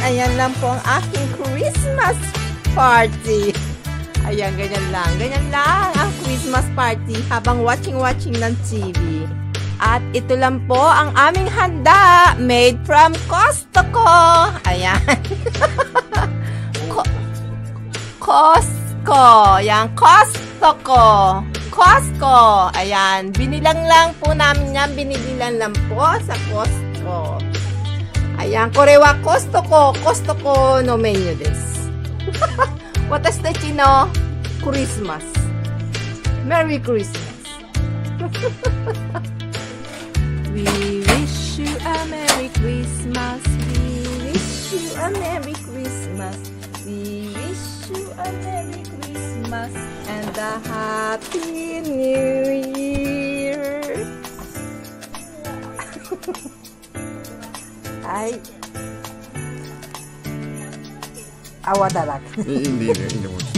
Ayan lang po ang aking Christmas party. Ayan, ganyan lang ang Christmas party habang watching ng TV. At ito lang po ang aming handa made from Costco. Ayan. Costco. Ayan, Costco. Ayan, binilang lang po namin yan. Binibilan lang po sa Costco. Ayan, korewa Costco no menu desu. Watashi no Christmas. Merry Christmas. We wish you a Merry Christmas. We wish you a Merry Christmas. We wish you a Merry Christmas and a Happy New Year. Ay. Awa talaga. Hindi mo.